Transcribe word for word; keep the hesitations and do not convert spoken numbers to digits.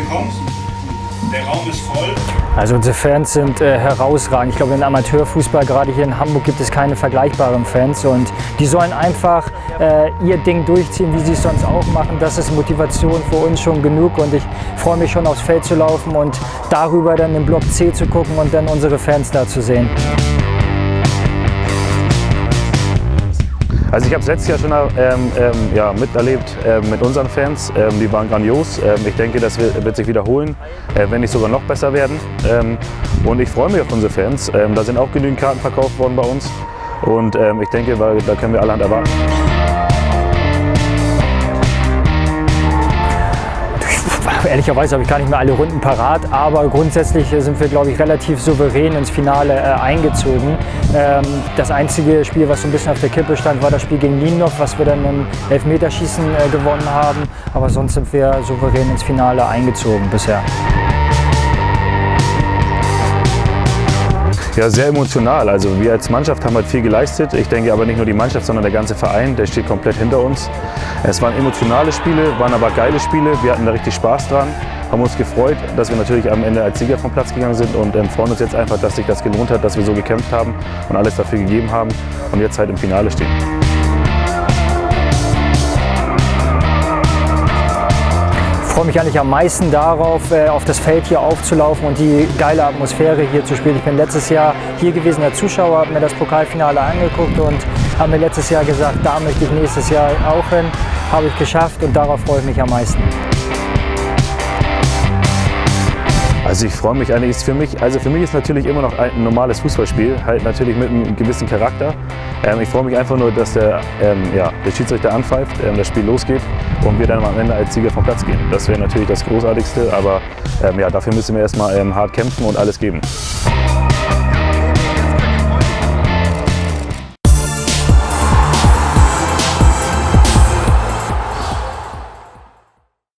kommt. Der Raum ist voll. Also unsere Fans sind äh, herausragend. Ich glaube, im Amateurfußball, gerade hier in Hamburg, gibt es keine vergleichbaren Fans. Und die sollen einfach äh, ihr Ding durchziehen, wie sie es sonst auch machen. Das ist Motivation für uns schon genug. Und ich freue mich schon, aufs Feld zu laufen und darüber dann im Block C zu gucken und dann unsere Fans da zu sehen. Also ich habe es letztes Jahr schon ähm, ähm, ja, miterlebt äh, mit unseren Fans. Ähm, die waren grandios. Ähm, ich denke, das wird, wird sich wiederholen, äh, wenn nicht sogar noch besser werden. Ähm, und ich freue mich auf unsere Fans. Ähm, da sind auch genügend Karten verkauft worden bei uns. Und ähm, ich denke, weil, da können wir allerhand erwarten. Ehrlicherweise habe ich gar nicht mehr alle Runden parat, aber grundsätzlich sind wir, glaube ich, relativ souverän ins Finale äh, eingezogen. Ähm, das einzige Spiel, was so ein bisschen auf der Kippe stand, war das Spiel gegen Niendorf, was wir dann im Elfmeterschießen äh, gewonnen haben. Aber sonst sind wir souverän ins Finale eingezogen bisher. Ja, sehr emotional. Also wir als Mannschaft haben halt viel geleistet. Ich denke aber nicht nur die Mannschaft, sondern der ganze Verein, der steht komplett hinter uns. Es waren emotionale Spiele, waren aber geile Spiele. Wir hatten da richtig Spaß dran, haben uns gefreut, dass wir natürlich am Ende als Sieger vom Platz gegangen sind und ähm, freuen uns jetzt einfach, dass sich das gelohnt hat, dass wir so gekämpft haben und alles dafür gegeben haben und jetzt halt im Finale stehen. Ich freue mich eigentlich am meisten darauf, auf das Feld hier aufzulaufen und die geile Atmosphäre hier zu spielen. Ich bin letztes Jahr hier gewesen als Zuschauer, habe mir das Pokalfinale angeguckt und habe mir letztes Jahr gesagt, da möchte ich nächstes Jahr auch hin. Habe ich geschafft und darauf freue ich mich am meisten. Also ich freue mich eigentlich, ist für mich, also für mich ist natürlich immer noch ein normales Fußballspiel, halt natürlich mit einem gewissen Charakter. Ähm, ich freue mich einfach nur, dass der, ähm, ja, der Schiedsrichter anpfeift, ähm, das Spiel losgeht und wir dann am Ende als Sieger vom Platz gehen. Das wäre natürlich das Großartigste, aber ähm, ja, dafür müssen wir erstmal ähm, hart kämpfen und alles geben.